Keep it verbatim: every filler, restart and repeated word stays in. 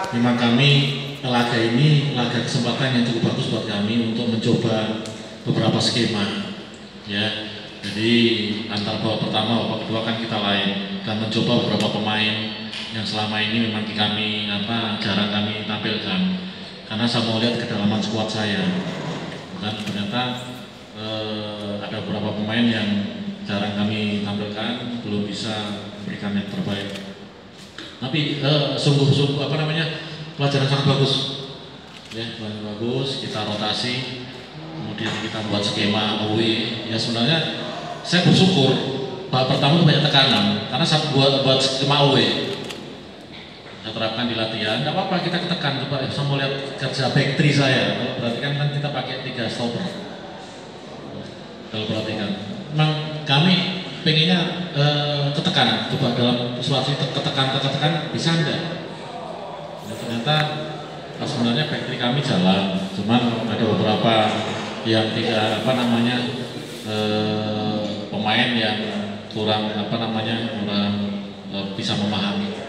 memang kami laga ini laga kesempatan yang cukup bagus buat kami untuk mencoba beberapa skema, ya. Jadi antar babak pertama, babak kedua kan kita lain dan mencoba beberapa pemain yang selama ini memang kami apa jarang kami tampilkan. Karena saya mau lihat kedalaman skuad saya, dan ternyata eh, ada beberapa pemain yang jarang kami tampilkan, belum bisa memberikan yang terbaik. Tapi sungguh-sungguh eh, apa namanya pelajaran sangat bagus, ya, pelajaran bagus. Kita rotasi, kemudian kita buat skema away. Ya sebenarnya saya bersyukur babak pertama itu banyak tekanan, karena saya buat buat skema away. Saya terapkan di latihan, tidak apa-apa kita ketekan. Coba saya mau lihat kerja back three saya. Kalau perhatikan kan kita pakai tiga stopper. Kalau perhatikan, memang kami pengennya eh, ketekan. Coba dalam situasi ketekan, ketekan bisa enggak? Ya, ternyata sebenarnya back three kami jalan, cuman ada beberapa yang tidak apa namanya eh, pemain yang kurang apa namanya kurang eh, bisa memahami.